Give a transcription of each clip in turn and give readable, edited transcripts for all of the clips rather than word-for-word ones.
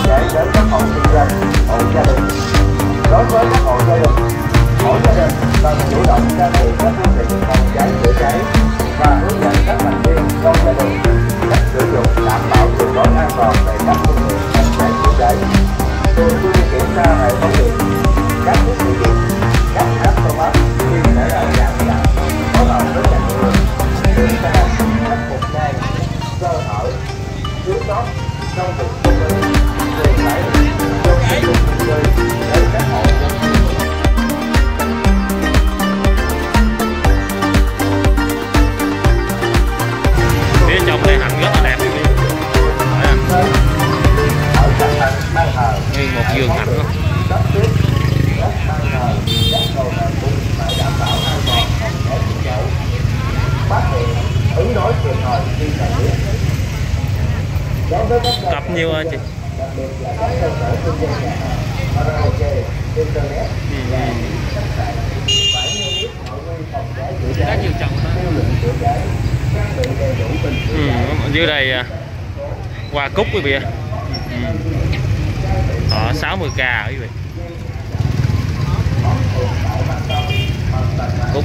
cháy đến các hộ kinh doanh, hộ gia đình. Đối với các hộ gia đình, mỗi gia đình cần chủ động trang bị các phương tiện phòng cháy chữa cháy và hướng dẫn các thành viên trong gia đình cách sử dụng đảm bảo tuyệt đối an toàn về các phương tiện phòng cháy chữa cháy. Thường xuyên kiểm tra hệ thống điện, các thiết bị điện, các áp công áp khi xảy ra trạng trạng phối hợp với nhà trường kiểm tra khắc phục ngay sơ hở thiếu sót trong việc cung ứng truyền tải điện cho sử dụng dân cư đến các hộ dân cư. Phía trong đây hành rất là đẹp luôn đi. Nguyên một vườn hạnh luôn. Cặp nhiêu anh chị? Rất nhiều chồng dưới đây hoa cúc quý vị. Họ 60k quý vị. Cúc.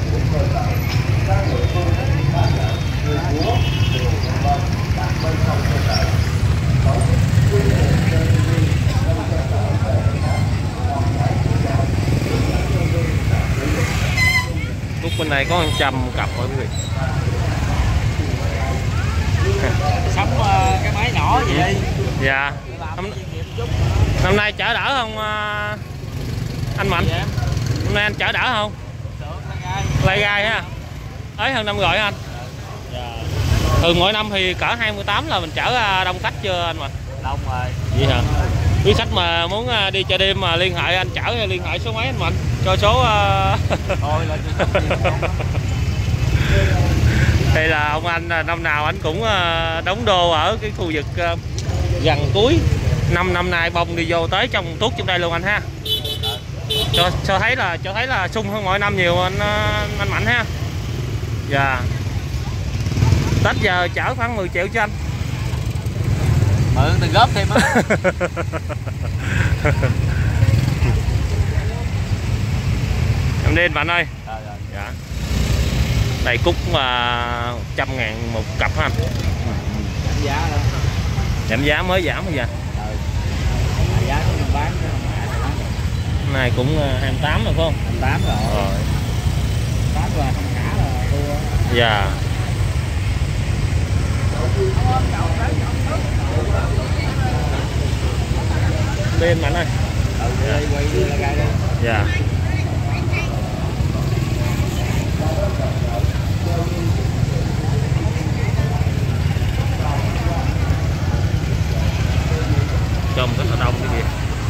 Cúc bên này có 100 cặp rồi quý vị. Sống cái máy nhỏ vậy. Dạ. Năm nay chở đỡ không anh Mạnh? Hôm nay anh chở đỡ không? Lai gai ha. Ấy hơn năm rồi anh. Thường mỗi năm thì cỡ 28 là mình chở đông khách chưa anh Mạnh? Đông rồi. Vậy hả? Quý khách mà muốn đi chợ đêm mà liên hệ anh chở hay liên hệ số mấy anh Mạnh? Cho số Thôi là đây là ông anh năm nào anh cũng đóng đô ở cái khu vực gần cuối năm nay bông đi vô tới trong tuốt trong đây luôn anh ha. Cho thấy là sung hơn mọi năm nhiều anh Mạnh ha. Dạ. Tết giờ chở khoảng 10 triệu cho anh. mượn tiền góp thêm á. Em đi anh Mạnh ơi. Dạ. Đây cúc 100.000 một cặp ha anh. Giảm giá đó. Giảm giá mới giảm bây giờ. Giá của mình bán này cũng 28 rồi phải không? 28 rồi. Bán là không cả là thua. Dạ. Bên Mạnh ơi. Quay là gai đây. Dạ. Trông rất là đông cái kìa.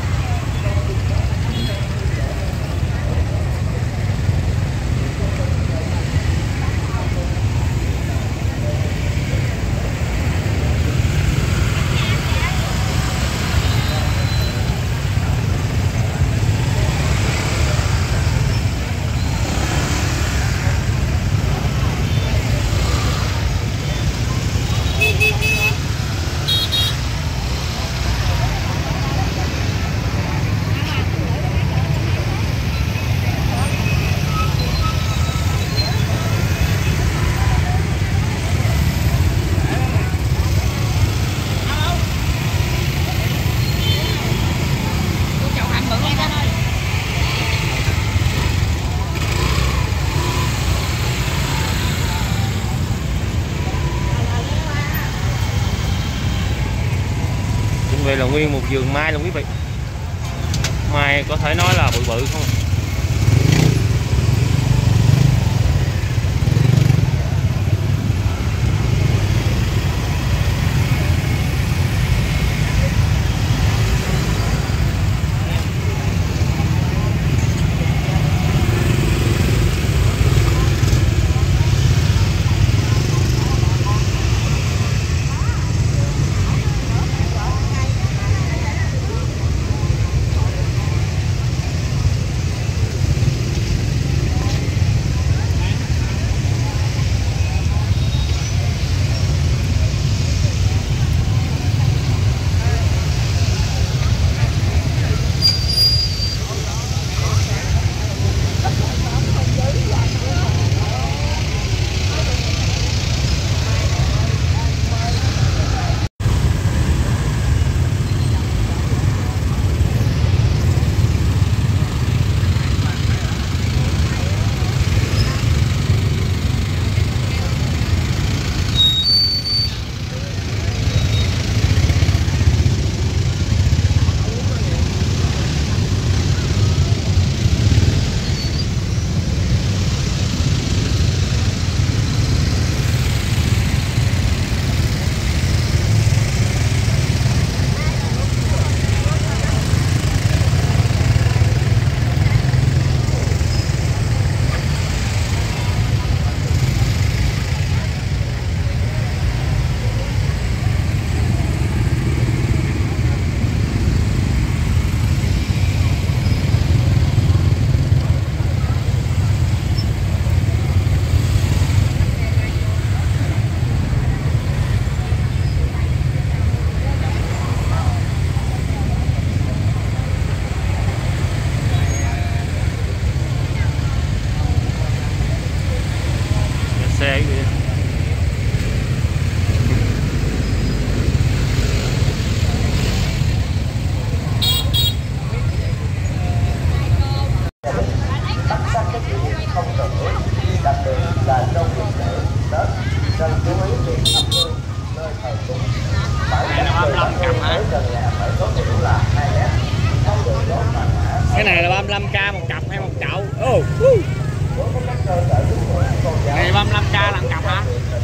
Đây là nguyên một vườn mai luôn quý vị. Mai có thể nói là bự bự không. tối thiểu là 2 mét, không được đốt vàng mã. Cái này là 35k một cặp hay một chậu? Này 35k là một cặp hả?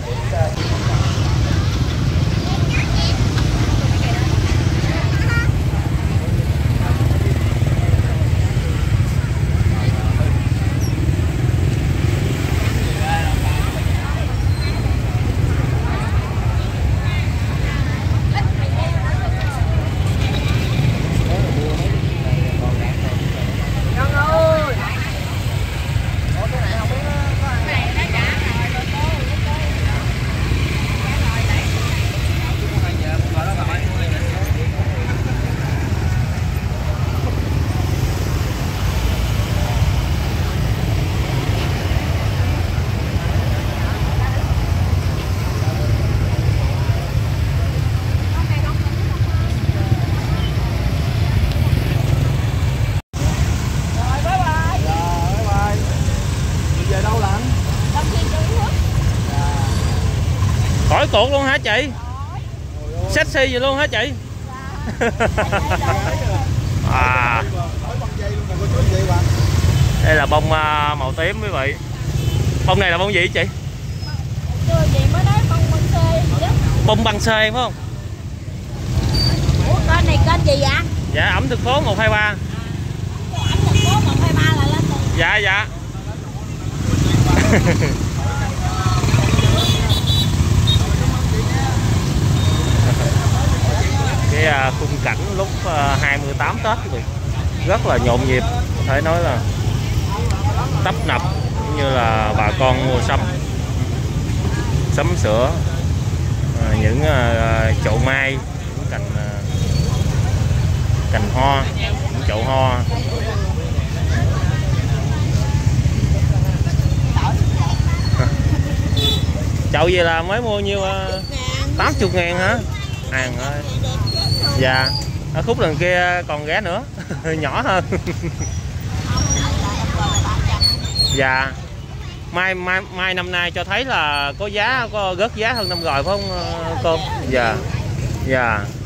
Khỏi cuộc luôn hả chị? Sexy vậy luôn hả chị? À, đây là bông màu tím quý vị. Bông này là bông gì chị? Bông băng xê phải không? Ủa kênh này kênh gì vậy? Dạ ẩm thực phố 123. Ẩm thực phố 123 là lên từ... Dạ dạ. Cái khung cảnh lúc 28 Tết quý vị rất là nhộn nhịp, có thể nói là tấp nập, cũng như là bà con mua sắm sửa những chậu mai, những cành hoa, những chậu hoa. Chậu gì là mới mua nhiêu? 80.000 hả? Hàng ơi. Dạ. Ở khúc lần kia còn ghé nữa. Nhỏ hơn. Dạ. Mai năm nay cho thấy là có giá, có rớt giá hơn năm rồi phải không cô? Dạ. Dạ.